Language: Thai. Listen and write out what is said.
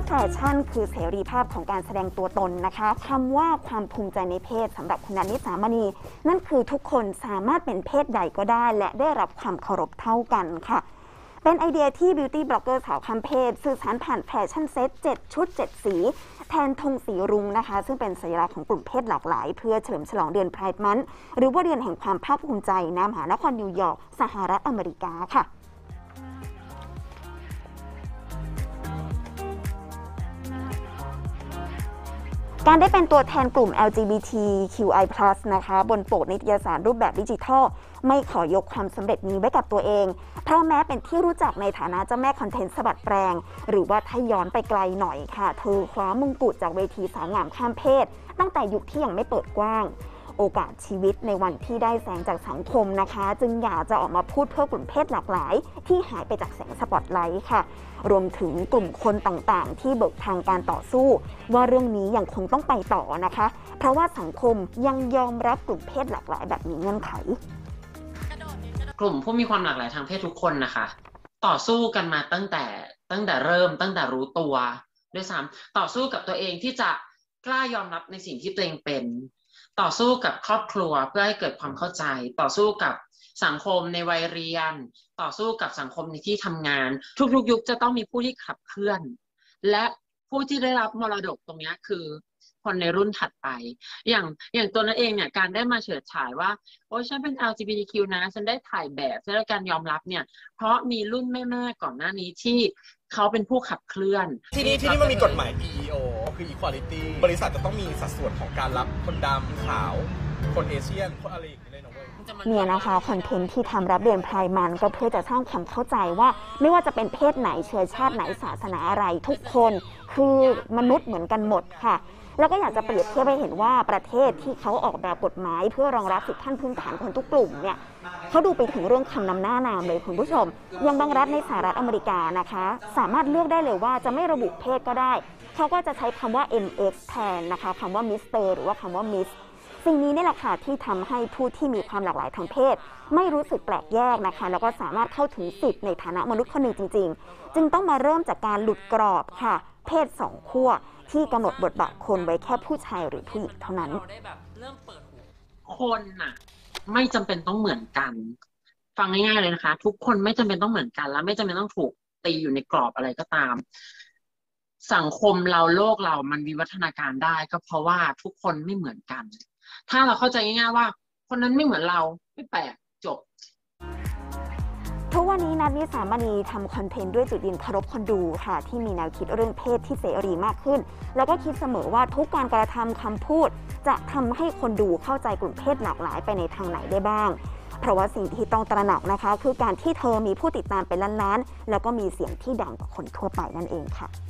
แฟชั่นคือเสรีภาพของการแสดงตัวตนนะคะคำว่าความภูมิใจในเพศสำหรับคุณนันนิสามณีนั่นคือทุกคนสามารถเป็นเพศใดก็ได้และได้รับความเคารพเท่ากันค่ะเป็นไอเดียที่บิวตี้บล็อกเกอร์สาวข้ามเพศสื่อสารผ่านแฟชั่นเซ็ต7ชุด7สีแทนธงสีรุ้งนะคะซึ่งเป็นสัญลักษณ์ของกลุ่มเพศหลากหลายเพื่อเฉลิมฉลองเดือนไพร์มันหรือว่าเดือนแห่งความภาคภูมิใจณมหานครนิวยอร์กสหรัฐอเมริกาค่ะการได้เป็นตัวแทนกลุ่ม LGBTQI+ นะคะบนปกนิตยสารรูปแบบดิจิทัลไม่ขอยกความสำเร็จนี้ไว้กับตัวเองเพราะแม้เป็นที่รู้จักในฐานะเจ้าแม่คอนเทนต์สะบัดแปลงหรือว่าถ้าย้อนไปไกลหน่อยค่ะเธอคว้ามงกุฎจากเวทีสาวงามข้ามเพศตั้งแต่ยุคที่ยังไม่เปิดกว้างโอกาสชีวิตในวันที่ได้แสงจากสังคมนะคะจึงอยากจะออกมาพูดเพื่อกลุ่มเพศหลากหลายที่หายไปจากแสงสปอตไลท์ค่ะรวมถึงกลุ่มคนต่างๆที่เบิกทางการต่อสู้ว่าเรื่องนี้ยังคงต้องไปต่อนะคะเพราะว่าสังคมยังยอมรับกลุ่มเพศหลากหลายแบบมีเงื่อนไขกลุ่มผู้มีความหลากหลายทางเพศทุกคนนะคะต่อสู้กันมาตั้งแต่เริ่มตั้งแต่รู้ตัวด้วยซ้ำต่อสู้กับตัวเองที่จะกล้ายอมรับในสิ่งที่ตัวเองเป็นต่อสู้กับครอบครัวเพื่อให้เกิดความเข้าใจต่อสู้กับสังคมในวัยเรียนต่อสู้กับสังคมในที่ทำงานทุกยุคจะต้องมีผู้ที่ขับเคลื่อนและผู้ที่ได้รับมรดกตรงนี้คือคนในรุ่นถัดไปอย่างตัวนั้นเองเนี่ยการได้มาเฉิดฉายว่าโอ้ฉันเป็น LGBTQ นะฉันได้ถ่ายแบบฉันได้การยอมรับเนี่ยเพราะมีรุ่นแม่ๆก่อนหน้านี้ที่เขาเป็นผู้ขับเคลื่อนที่นี่มันมีกฎหมาย EEO คือ Equality บริษัทจะต้องมีสัดส่วนของการรับคนดำขาวคนเอเชียนคนอะไรอย่างนี้เลยนะเว้ยเนี่ยนะคะคอนเทนต์ที่ทำรับเดือนไพร์มันก็เพื่อจะสร้างความเข้าใจว่าไม่ว่าจะเป็นเพศไหนเชื้อชาติไหนศาสนาอะไรทุกคนคือมนุษย์เหมือนกันหมดค่ะแล้วก็อยากจะเปรียบเทียบให้เห็นว่าประเทศที่เขาออกแบบกฎหมายเพื่อรองรับสิทธิขั้นพื้นฐานคนทุกกลุ่มเนี่ยเขาดูไปถึงเรื่องคำนำหน้านามเลยคุณผู้ชมอย่างบางรัฐในสหรัฐอเมริกานะคะสามารถเลือกได้เลยว่าจะไม่ระบุเพศก็ได้เขาก็จะใช้คำว่า MX แทนนะคะคำว่า Mr. หรือว่าคำว่า Miss สิ่งนี้นี่แหละค่ะที่ทำให้ผู้ที่มีความหลากหลายทางเพศไม่รู้สึกแปลกแยกนะคะแล้วก็สามารถเข้าถึงสิทธิ์ในฐานะมนุษย์คนหนึ่งจริงๆจึงต้องมาเริ่มจากการหลุดกรอบค่ะเพศสองขั้วที่กำหนดบทบาทคนไว้แค่ผู้ชายหรือผู้หญิงเท่านั้นคนน่ะไม่จำเป็นต้องเหมือนกันฟังง่ายๆเลยนะคะทุกคนไม่จำเป็นต้องเหมือนกันและไม่จำเป็นต้องถูกตีอยู่ในกรอบอะไรก็ตามสังคมเราโลกเรามันวิวัฒนาการได้ก็เพราะว่าทุกคนไม่เหมือนกันถ้าเราเข้าใจง่ายๆว่าคนนั้นไม่เหมือนเราไม่แปลกจบทุกวันนี้นัทนิสามณีทำคอนเทนต์ด้วยจุดยืนเคารพคนดูค่ะที่มีแนวคิดเรื่องเพศที่เสรีมากขึ้นแล้วก็คิดเสมอว่าทุกการกระทำคำพูดจะทำให้คนดูเข้าใจกลุ่มเพศหลากหลายไปในทางไหนได้บ้างเพราะว่าสิ่งที่ต้องตระหนักนะคะคือการที่เธอมีผู้ติดตามเป็นล้านๆแล้วก็มีเสียงที่ดังกว่าคนทั่วไปนั่นเองค่ะ